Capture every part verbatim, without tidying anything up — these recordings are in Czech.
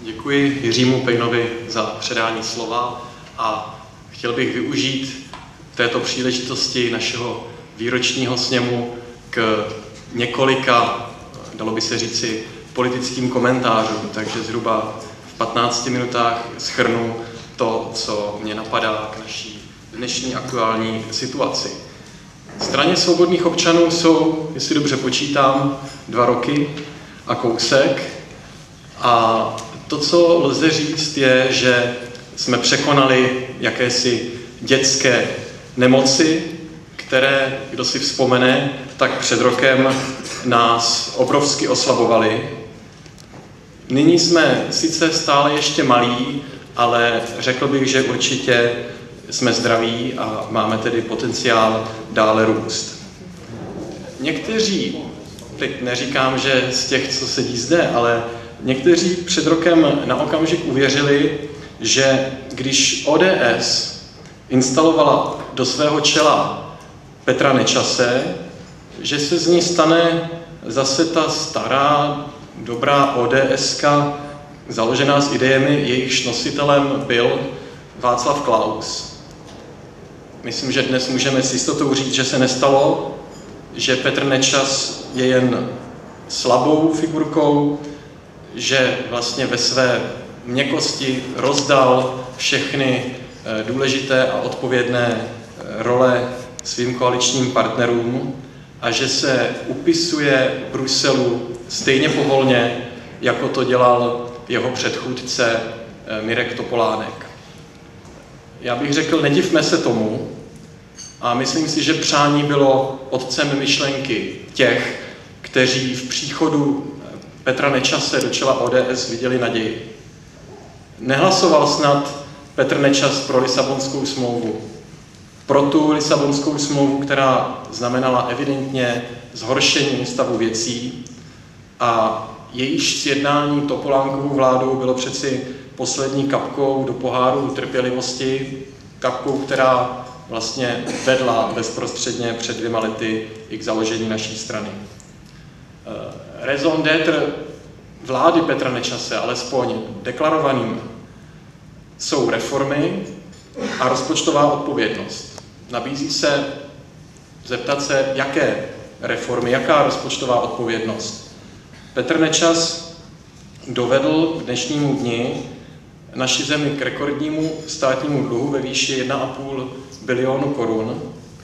Děkuji Jiřímu Pejnovi za předání slova a chtěl bych využít této příležitosti našeho výročního sněmu k několika, dalo by se říci, politickým komentářům, takže zhruba v patnácti minutách shrnu to, co mě napadá k naší dnešní aktuální situaci. Straně svobodných občanů jsou, jestli dobře počítám, dva roky a kousek. A to, co lze říct, je, že jsme překonali jakési dětské nemoci, které, kdo si vzpomene, tak před rokem nás obrovsky oslabovaly. Nyní jsme sice stále ještě malí, ale řekl bych, že určitě jsme zdraví a máme tedy potenciál dále růst. Někteří, teď neříkám, že z těch, co sedí zde, ale někteří před rokem na okamžik uvěřili, že když O D S instalovala do svého čela Petra Nečase, že se z ní stane zase ta stará, dobrá ODSka, založená s idejemi, jejichž nositelem byl Václav Klaus. Myslím, že dnes můžeme s jistotou říct, že se nestalo, že Petr Nečas je jen slabou figurkou, že vlastně ve své měkkosti rozdal všechny důležité a odpovědné role svým koaličním partnerům a že se upisuje Bruselu stejně povolně, jako to dělal jeho předchůdce Mirek Topolánek. Já bych řekl, nedivme se tomu a myslím si, že přání bylo otcem myšlenky těch, kteří v příchodu Petra Nečase do čela O D S viděli naději. Nehlasoval snad Petr Nečas pro Lisabonskou smlouvu. Pro tu Lisabonskou smlouvu, která znamenala evidentně zhoršení stavu věcí a jejíž sjednání Topolánkovou vládou bylo přeci poslední kapkou do poháru trpělivosti, kapkou, která vlastně vedla bezprostředně před dvěma lety i k založení naší strany. Raison d'être vlády Petra Nečase, alespoň deklarovaným, jsou reformy a rozpočtová odpovědnost. Nabízí se zeptat se, jaké reformy, jaká rozpočtová odpovědnost. Petr Nečas dovedl k dnešnímu dni naši zemi k rekordnímu státnímu dluhu ve výši jedna a půl bilionu korun.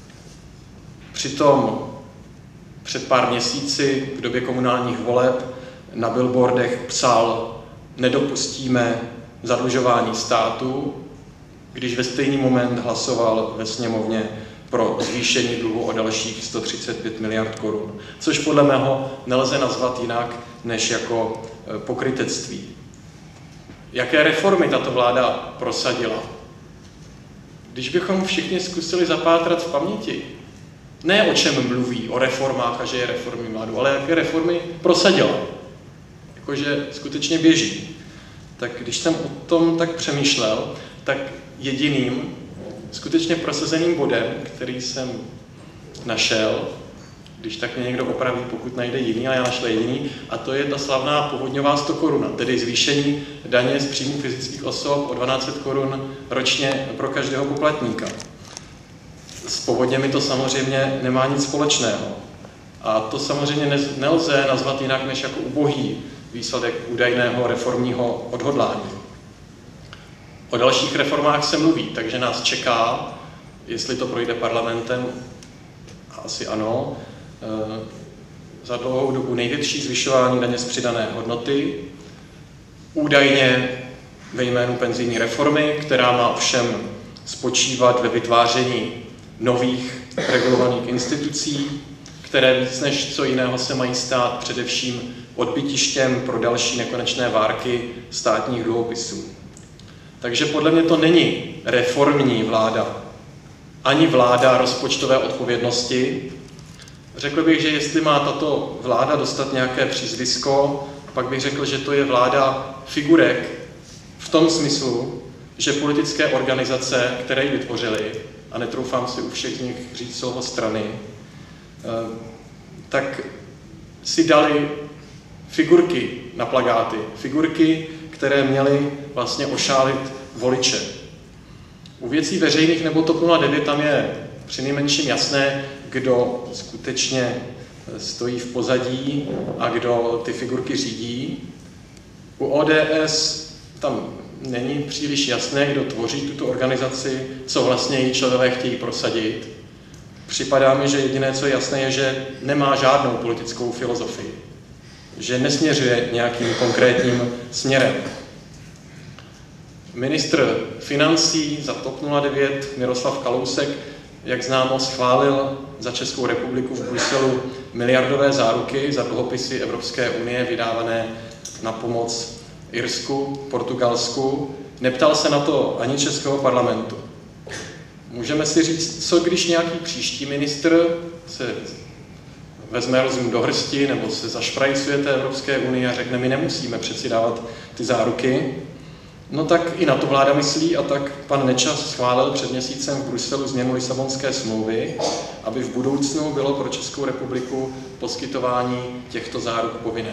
Přitom před pár měsíci v době komunálních voleb na billboardech psal: nedopustíme zadlužování státu, když ve stejný moment hlasoval ve sněmovně pro zvýšení dluhu o dalších sto třicet pět miliard korun, což podle mého nelze nazvat jinak než jako pokrytectví. Jaké reformy tato vláda prosadila? Když bychom všichni zkusili zapátrat v paměti, ne o čem mluví, o reformách a že je reformní vládu, ale jaké reformy prosadila, jakože skutečně běží. Tak když jsem o tom tak přemýšlel, tak jediným skutečně prosazeným bodem, který jsem našel, když tak mě někdo opraví, pokud najde jiný, ale já našel jediný, a to je ta slavná povodňová sto koruna, tedy zvýšení daně z příjmu fyzických osob o dvanáct set korun ročně pro každého poplatníka. S povodněmi to samozřejmě nemá nic společného. A to samozřejmě nelze nazvat jinak než jako ubohý výsledek údajného reformního odhodlání. O dalších reformách se mluví, takže nás čeká, jestli to projde parlamentem, asi ano, za dlouhou dobu největší zvyšování daně z přidané hodnoty, údajně ve jménu penzijní reformy, která má ovšem spočívat ve vytváření nových regulovaných institucí, které víc než co jiného se mají stát především odbytištěm pro další nekonečné várky státních dluhopisů. Takže podle mě to není reformní vláda, ani vláda rozpočtové odpovědnosti. Řekl bych, že jestli má tato vláda dostat nějaké přízvisko, pak bych řekl, že to je vláda figurek v tom smyslu, že politické organizace, které ji vytvořily, a netroufám si u všech z nich říct slovo strany, tak si dali figurky na plakáty. Figurky, které měly vlastně ošálit voliče. U věcí veřejných nebo TOP nula devět tam je přinejmenším jasné, kdo skutečně stojí v pozadí a kdo ty figurky řídí. U O D S tam není příliš jasné, kdo tvoří tuto organizaci, co vlastně její členové chtějí prosadit. Připadá mi, že jediné, co je jasné, je, že nemá žádnou politickou filozofii, že nesměřuje nějakým konkrétním směrem. Ministr financí za TOP nula devět Miroslav Kalousek, jak známo, schválil za Českou republiku v Bruselu miliardové záruky za dluhopisy Evropské unie vydávané na pomoc Irsku, Portugalsku. Neptal se na to ani Českého parlamentu. Můžeme si říct, co když nějaký příští ministr se vezme rozum do hrsti nebo se zašprajcuje té Evropské unii a řekne, my nemusíme přeci dávat ty záruky. No tak i na to vláda myslí a tak pan Nečas schválil před měsícem v Bruselu změnu Lisabonské smlouvy, aby v budoucnu bylo pro Českou republiku poskytování těchto záruk povinné.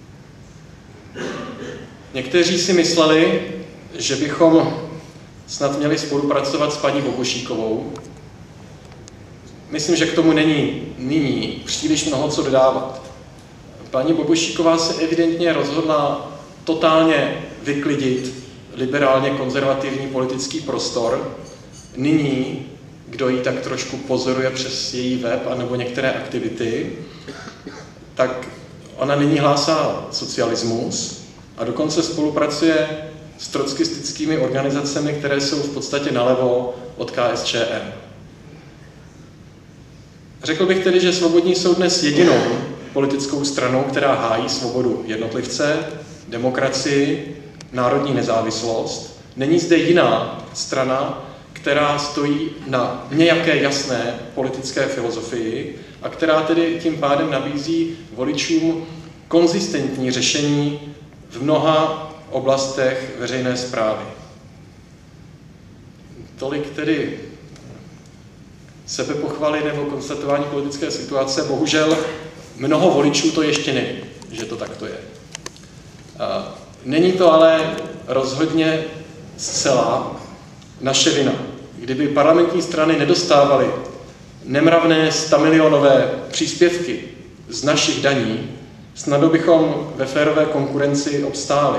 Někteří si mysleli, že bychom snad měli spolupracovat s paní Bobošíkovou. Myslím, že k tomu není nyní příliš mnoho co dodávat. Paní Bobošíková se evidentně rozhodla totálně vyklidit liberálně konzervativní politický prostor. Nyní, kdo ji tak trošku pozoruje přes její web anebo některé aktivity, tak ona nyní hlásá socialismus a dokonce spolupracuje s trotskistickými organizacemi, které jsou v podstatě nalevo od K S Č M. Řekl bych tedy, že Svobodní jsou dnes jedinou politickou stranou, která hájí svobodu jednotlivce, demokracii, národní nezávislost. Není zde jiná strana, která stojí na nějaké jasné politické filozofii a která tedy tím pádem nabízí voličům konzistentní řešení v mnoha oblastech veřejné správy. Tolik tedy sebepochvaly nebo konstatování politické situace. Bohužel mnoho voličů to ještě neví, že to takto je. Není to ale rozhodně zcela naše vina. Kdyby parlamentní strany nedostávaly nemravné stamilionové příspěvky z našich daní, snadno bychom ve férové konkurenci obstáli.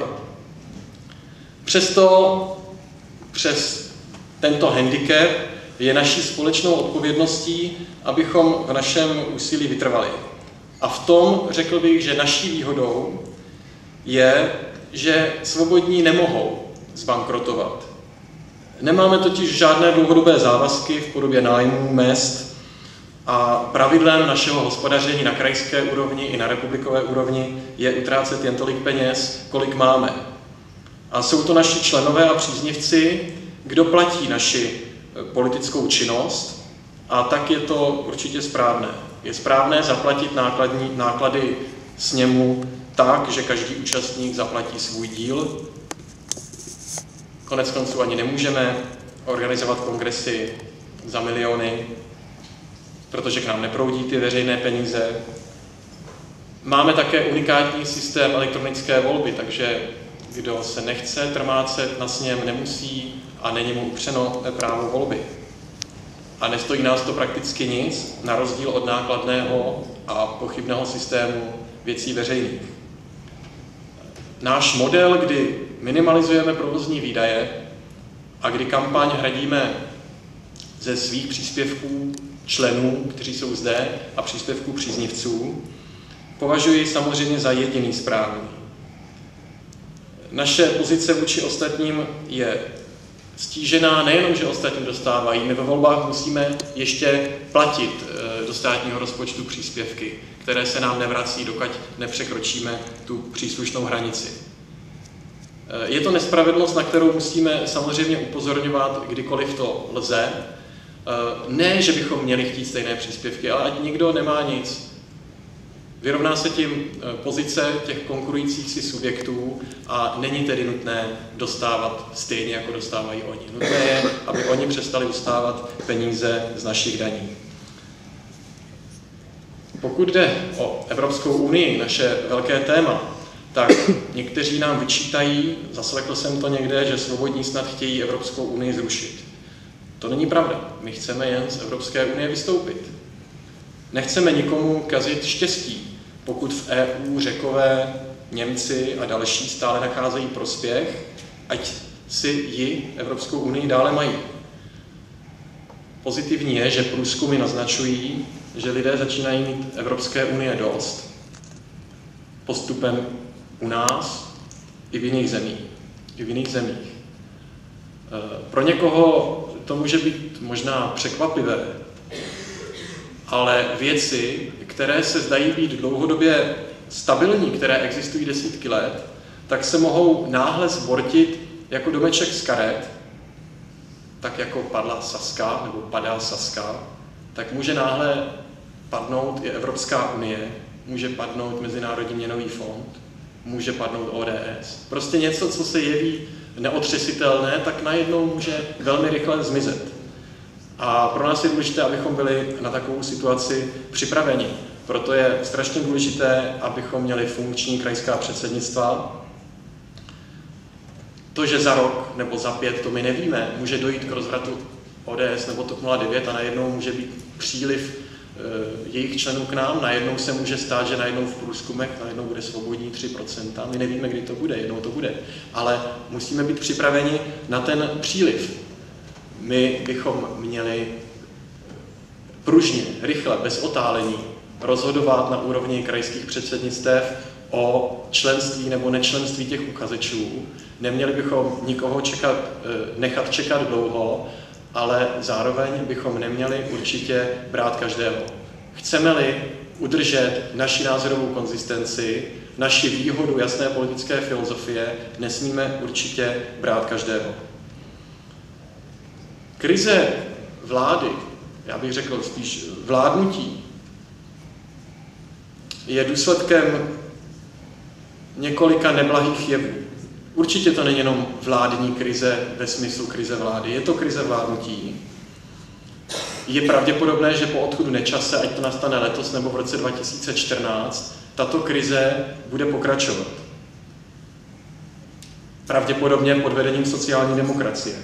Přesto přes tento handicap je naší společnou odpovědností, abychom v našem úsilí vytrvali. A v tom řekl bych, že naší výhodou je, že svobodní nemohou zbankrotovat. Nemáme totiž žádné dlouhodobé závazky v podobě nájmů, mezd a pravidlem našeho hospodaření na krajské úrovni i na republikové úrovni je utrácet jen tolik peněz, kolik máme. A jsou to naši členové a příznivci, kdo platí naši politickou činnost, a tak je to určitě správné. Je správné zaplatit nákladní, náklady sněmu tak, že každý účastník zaplatí svůj díl. Konec konců ani nemůžeme organizovat kongresy za miliony, protože k nám neproudí ty veřejné peníze. Máme také unikátní systém elektronické volby, takže kdo se nechce trmácet na sněm, nemusí a není mu upřeno právo volby. A nestojí nás to prakticky nic, na rozdíl od nákladného a pochybného systému věcí veřejných. Náš model, kdy minimalizujeme provozní výdaje a kdy kampaň hradíme ze svých příspěvků členů, kteří jsou zde, a příspěvků příznivců, považuji samozřejmě za jediný správný. Naše pozice vůči ostatním je stížená nejenom, že ostatní dostávají, my ve volbách musíme ještě platit do státního rozpočtu příspěvky, které se nám nevrací, dokud nepřekročíme tu příslušnou hranici. Je to nespravedlnost, na kterou musíme samozřejmě upozorňovat, kdykoliv to lze. Ne, že bychom měli chtít stejné příspěvky, ale ať nikdo nemá nic. Vyrovná se tím pozice těch konkurujících si subjektů a není tedy nutné dostávat stejně, jako dostávají oni. Nutné je, aby oni přestali dostávat peníze z našich daní. Pokud jde o Evropskou unii, naše velké téma, tak někteří nám vyčítají, zaslechl jsem to někde, že svobodní snad chtějí Evropskou unii zrušit. To není pravda. My chceme jen z Evropské unie vystoupit. Nechceme nikomu kazit štěstí, pokud v E U Řekové, Němci a další stále nacházejí prospěch, ať si ji Evropskou unii dále mají. Pozitivní je, že průzkumy naznačují, že lidé začínají mít Evropské unie dost postupem u nás i v jiných zemích. I v jiných zemích. Pro někoho to může být možná překvapivé, ale věci, které se zdají být dlouhodobě stabilní, které existují desítky let, tak se mohou náhle zbortit jako domeček z karet, tak jako padla Saska, nebo padá Saska, tak může náhle padnout i Evropská unie, může padnout Mezinárodní měnový fond, může padnout O D S. Prostě něco, co se jeví neotřesitelné, tak najednou může velmi rychle zmizet. A pro nás je důležité, abychom byli na takovou situaci připraveni. Proto je strašně důležité, abychom měli funkční krajská předsednictva. To, že za rok nebo za pět, to my nevíme, může dojít k rozvratu O D S nebo TOP nula devět a najednou může být příliv e, jejich členů k nám, najednou se může stát, že najednou v průzkumech najednou bude svobodní tři procenta, my nevíme, kdy to bude, jednou to bude, ale musíme být připraveni na ten příliv. My bychom měli pružně, rychle, bez otálení rozhodovat na úrovni krajských předsednictev o členství nebo nečlenství těch uchazečů. Neměli bychom nikoho čekat, nechat čekat dlouho, ale zároveň bychom neměli určitě brát každého. Chceme-li udržet naši názorovou konzistenci, naši výhodu jasné politické filozofie, nesmíme určitě brát každého. Krize vlády, já bych řekl spíš vládnutí, je důsledkem několika neblahých jevů. Určitě to není jenom vládní krize ve smyslu krize vlády, je to krize vládnutí. Je pravděpodobné, že po odchodu Nečase, ať to nastane letos nebo v roce dva tisíce čtrnáct, tato krize bude pokračovat. Pravděpodobně pod vedením sociální demokracie.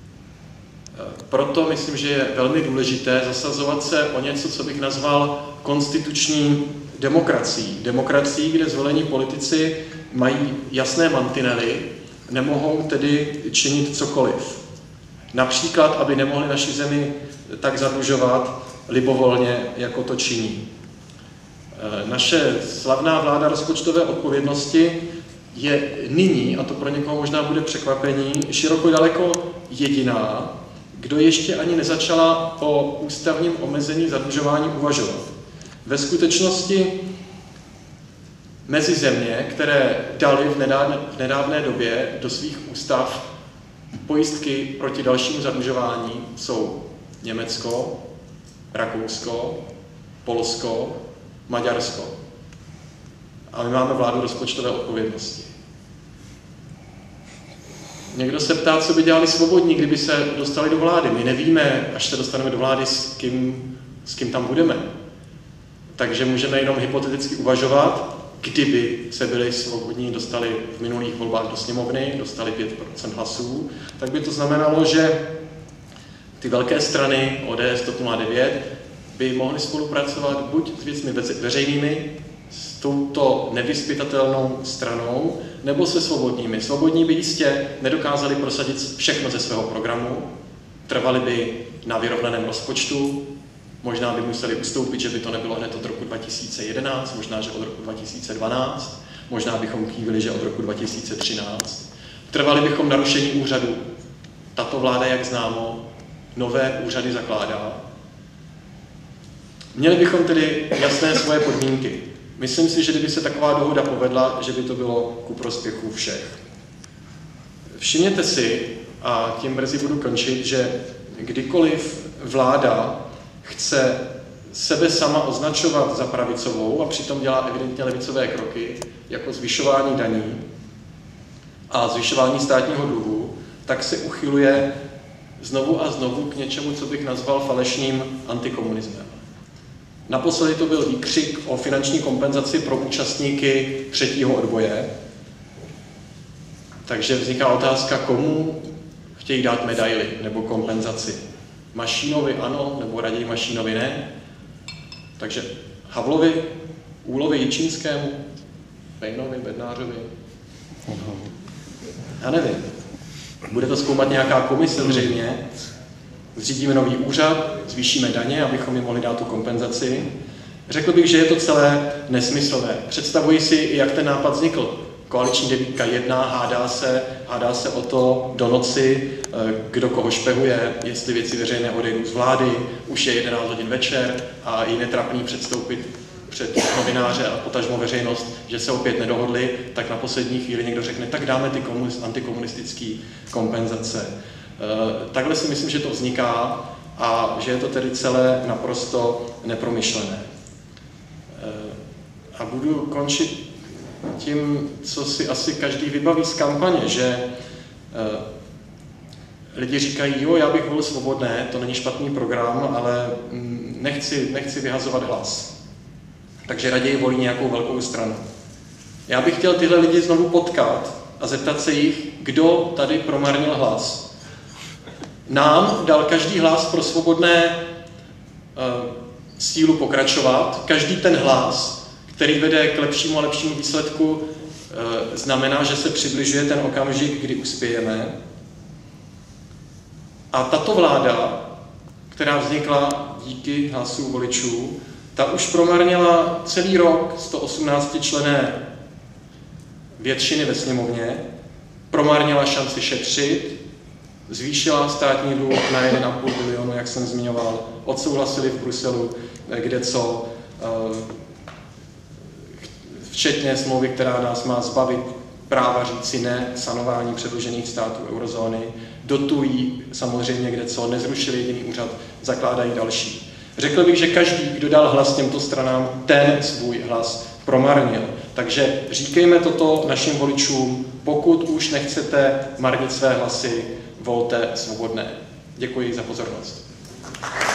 Proto myslím, že je velmi důležité zasazovat se o něco, co bych nazval konstituční demokracií. Demokracií, kde zvolení politici mají jasné mantinely, nemohou tedy činit cokoliv. Například, aby nemohli naši zemi tak zadlužovat libovolně, jako to činí. Naše slavná vláda rozpočtové odpovědnosti je nyní, a to pro někoho možná bude překvapení, široko daleko jediná, kdo ještě ani nezačala o ústavním omezení zadlužování uvažovat. Ve skutečnosti mezi země, které dali v nedávné, v nedávné době do svých ústav pojistky proti dalšímu zadlužování, jsou Německo, Rakousko, Polsko, Maďarsko. A my máme vládu rozpočtové odpovědnosti. Někdo se ptá, co by dělali svobodní, kdyby se dostali do vlády. My nevíme, až se dostaneme do vlády, s kým, s kým tam budeme. Takže můžeme jenom hypoteticky uvažovat, kdyby se byli svobodní, dostali v minulých volbách do sněmovny, dostali pět procent hlasů, tak by to znamenalo, že ty velké strany O D S, TOP nula devět by mohly spolupracovat buď s věcmi veřejnými, s touto nevyzpytatelnou stranou, nebo se svobodními. Svobodní by jistě nedokázali prosadit všechno ze svého programu, trvali by na vyrovnaném rozpočtu, možná by museli ustoupit, že by to nebylo hned od roku dva tisíce jedenáct, možná, že od roku dva tisíce dvanáct, možná bychom kývili, že od roku dva tisíce třináct. Trvali bychom na rušení úřadů. Tato vláda, jak známo, nové úřady zakládá. Měli bychom tedy jasné svoje podmínky. Myslím si, že kdyby se taková dohoda povedla, že by to bylo ku prospěchu všech. Všimněte si, a tím brzy budu končit, že kdykoliv vláda chce sebe sama označovat za pravicovou a přitom dělá evidentně levicové kroky, jako zvyšování daní a zvyšování státního dluhu, tak se uchyluje znovu a znovu k něčemu, co bych nazval falešným antikomunismem. Naposledy to byl výkřik o finanční kompenzaci pro účastníky třetího odboje, Takže vzniká otázka, komu chtějí dát medaili nebo kompenzaci. Mašínovi ano, nebo raději Mašínovi ne. Takže Havlovi, Úlovi Jičínskému, Pejnovi, Bednářovi. Já nevím. Bude to zkoumat nějaká komise zřejmě. Zřídíme nový úřad, zvýšíme daně, abychom jim mohli dát tu kompenzaci. Řekl bych, že je to celé nesmyslné. Představuji si, jak ten nápad vznikl. Koaliční devítka jedná, hádá se, hádá se o to do noci, kdo koho špehuje, jestli věci veřejné odejdou z vlády, už je jedenáct hodin večer a je netrapný předstoupit před novináře a potažmo veřejnost, že se opět nedohodli, tak na poslední chvíli někdo řekne, tak dáme ty komunist, antikomunistické kompenzace. Takhle si myslím, že to vzniká a že je to tedy celé naprosto nepromyšlené. A budu končit tím, co si asi každý vybaví z kampaně, že lidi říkají, jo, já bych volil Svobodné, to není špatný program, ale nechci, nechci vyhazovat hlas. Takže raději volí nějakou velkou stranu. Já bych chtěl tyhle lidi znovu potkat a zeptat se jich, kdo tady promarnil hlas. Nám dal každý hlas pro Svobodné e, sílu pokračovat. Každý ten hlas, který vede k lepšímu a lepšímu výsledku, e, znamená, že se přibližuje ten okamžik, kdy uspějeme. A tato vláda, která vznikla díky hlasu voličů, ta už promarnila celý rok sto osmnáctičlenné většiny ve sněmovně, promarnila šanci šetřit, zvýšila státní dluh na jeden a půl bilionu, jak jsem zmiňoval, odsouhlasili v Bruselu kde co, včetně smlouvy, která nás má zbavit práva říci ne sanování předlužených států eurozóny, dotují samozřejmě kde co, nezrušili jediný úřad, zakládají další. Řekl bych, že každý, kdo dal hlas těmto stranám, ten svůj hlas promarnil. Takže říkejme toto našim voličům, pokud už nechcete marnit své hlasy, volte Svobodné. Děkuji za pozornost.